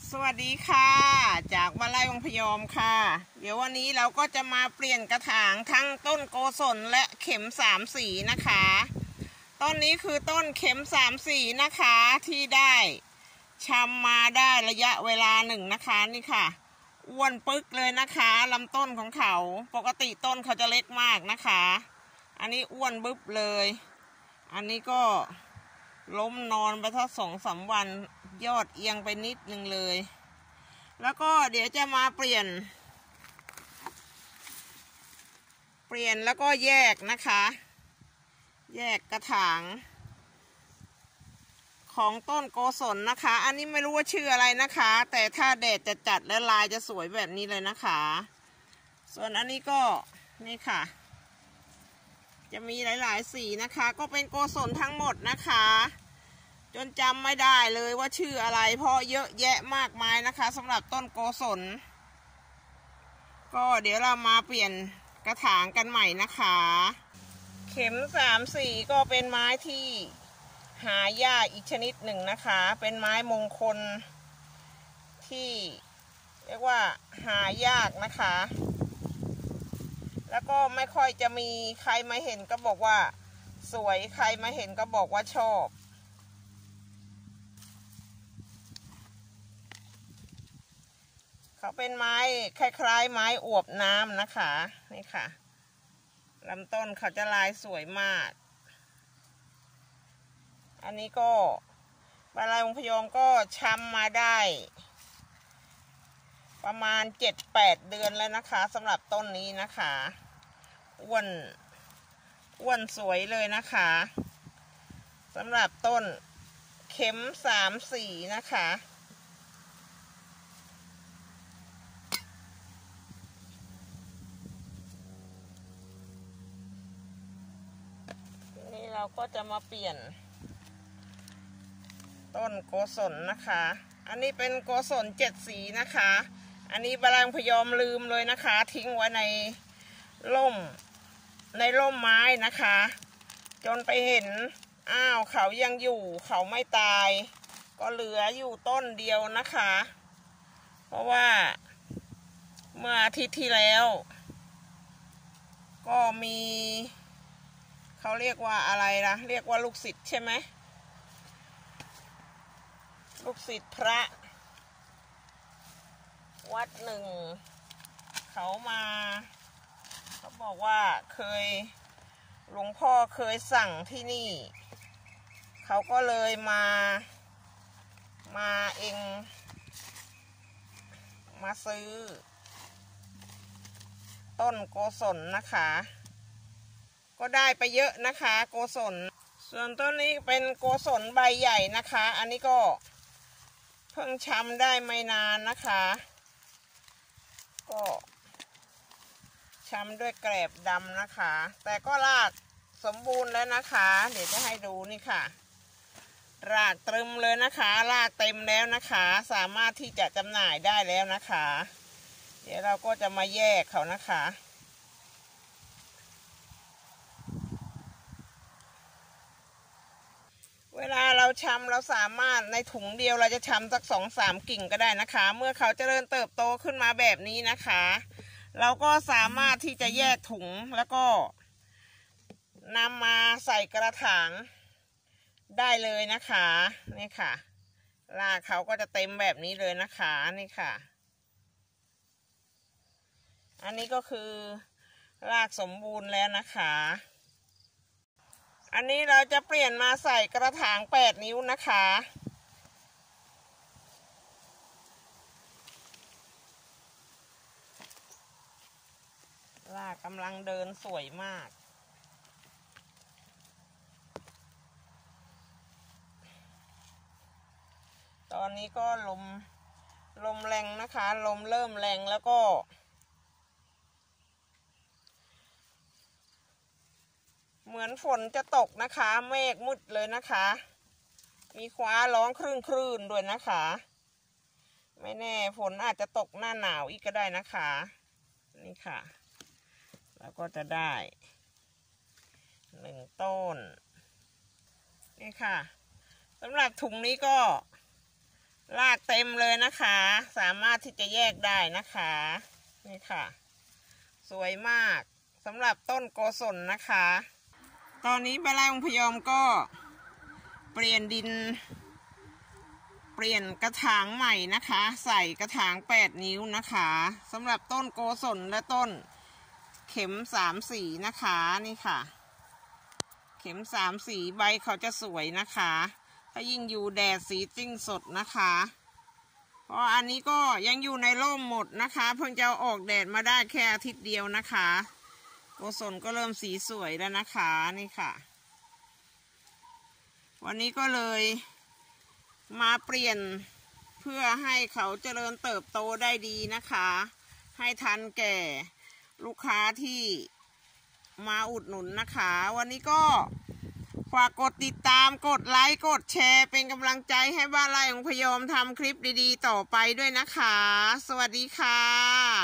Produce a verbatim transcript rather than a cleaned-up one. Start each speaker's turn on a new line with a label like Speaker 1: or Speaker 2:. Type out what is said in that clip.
Speaker 1: สวัสดีค่ะจากวลัย วงพยอมค่ะเดี๋ยววันนี้เราก็จะมาเปลี่ยนกระถางทั้งต้นโกศลและเข็มสามสีนะคะต้นนี้คือต้นเข็มสามสีนะคะที่ได้ชำมาได้ระยะเวลาหนึ่งนะคะนี่ค่ะอ้วนปึ๊กเลยนะคะลำต้นของเขาปกติต้นเขาจะเล็กมากนะคะอันนี้อ้วนบึ๊บเลยอันนี้ก็ล้มนอนไปทั้งสองสามวันยอดเอียงไปนิดนึงเลยแล้วก็เดี๋ยวจะมาเปลี่ยนเปลี่ยนแล้วก็แยกนะคะแยกกระถางของต้นโกศลนะคะอันนี้ไม่รู้ว่าชื่ออะไรนะคะแต่ถ้าแดดจะจัดและลายจะสวยแบบนี้เลยนะคะส่วนอันนี้ก็นี่ค่ะจะมีหลายๆสีนะคะก็เป็นโกศลทั้งหมดนะคะจนจำไม่ได้เลยว่าชื่ออะไรเพราะเยอะแยะมากมายนะคะสำหรับต้นโกศลก็เดี๋ยวเรามาเปลี่ยนกระถางกันใหม่นะคะเข็มสามสีก็เป็นไม้ที่หายากอีกชนิดหนึ่งนะคะเป็นไม้มงคลที่เรียกว่าหายากนะคะแล้วก็ไม่ค่อยจะมีใครมาเห็นก็บอกว่าสวยใครมาเห็นก็บอกว่าชอบเขาเป็นไม้คล้ายๆไม้อวบน้ำนะคะนี่ค่ะลำต้นเขาจะลายสวยมากอันนี้ก็วลัย วงพยอมก็ชำมาได้ประมาณเจ็ดแปดเดือนแล้วนะคะสำหรับต้นนี้นะคะอ้วนอ้วนสวยเลยนะคะสำหรับต้นเข็มสามสีนะคะนี่เราก็จะมาเปลี่ยนต้นโกศลนะคะอันนี้เป็นโกศลเจ็ดสีนะคะอันนี้วลัย วงพยอมลืมเลยนะคะทิ้งไว้ในร่มในร่มไม้นะคะจนไปเห็นอ้าวเขายังอยู่เขาไม่ตายก็เหลืออยู่ต้นเดียวนะคะเพราะว่าเมื่ออาทิตย์ที่แล้วก็มีเขาเรียกว่าอะไรนะเรียกว่าลูกศิษย์ใช่ไหมลูกศิษย์พระวัดหนึ่งเขามาเขาบอกว่าเคยหลวงพ่อเคยสั่งที่นี่เขาก็เลยมามาเองมาซื้อต้นโกศลนะคะก็ได้ไปเยอะนะคะโกศลส่วนต้นนี้เป็นโกศลใบใหญ่นะคะอันนี้ก็เพิ่งชำได้ไม่นานนะคะก็ชำด้วยแกลบดำนะคะแต่ก็รากสมบูรณ์แล้วนะคะเดี๋ยวจะให้ดูนี่ค่ะรากตรึมเลยนะคะรากเต็มแล้วนะคะสามารถที่จะจำหน่ายได้แล้วนะคะเดี๋ยวเราก็จะมาแยกเขานะคะเวลาเราชำเราสามารถในถุงเดียวเราจะชำสักสองสามกิ่งก็ได้นะคะเมื่อเขาเจริญเติบโตขึ้นมาแบบนี้นะคะเราก็สามารถที่จะแยกถุงแล้วก็นำมาใส่กระถางได้เลยนะคะนี่ค่ะรากเขาก็จะเต็มแบบนี้เลยนะคะนี่ค่ะอันนี้ก็คือรากสมบูรณ์แล้วนะคะอันนี้เราจะเปลี่ยนมาใส่กระถางแปดนิ้วนะคะรากกำลังเดินสวยมากตอนนี้ก็ลมลมแรงนะคะลมเริ่มแรงแล้วก็เหมือนฝนจะตกนะคะเมฆมืดเลยนะคะมีฟ้าร้องคลื่นคลื่นด้วยนะคะไม่แน่ฝนอาจจะตกหน้าหนาวอีกก็ได้นะคะนี่ค่ะแล้วก็จะได้หนึ่งต้นนี่ค่ะสำหรับถุงนี้ก็รากเต็มเลยนะคะสามารถที่จะแยกได้นะคะนี่ค่ะสวยมากสำหรับต้นโกศลนะคะตอนนี้ใบไร่องค์พยอมก็เปลี่ยนดินเปลี่ยนกระถางใหม่นะคะใส่กระถางแปดนิ้วนะคะสำหรับต้นโกศลและต้นเข็มสามสีนะคะนี่ค่ะเข็มสามสีใบเขาจะสวยนะคะถ้ายิ่งอยู่แดดสีจิ้งสดนะคะเพราะอันนี้ก็ยังอยู่ในร่มหมดนะคะเพิ่งจะออกแดดมาได้แค่อาทิตย์เดียวนะคะโกศลก็เริ่มสีสวยแล้วนะคะนี่ค่ะวันนี้ก็เลยมาเปลี่ยนเพื่อให้เขาเจริญเติบโตได้ดีนะคะให้ทันแก่ลูกค้าที่มาอุดหนุนนะคะวันนี้ก็ฝากกดติดตามกดไลค์กดแชร์เป็นกำลังใจให้บ้านไร่องค์พยอมทำคลิปดีๆต่อไปด้วยนะคะสวัสดีค่ะ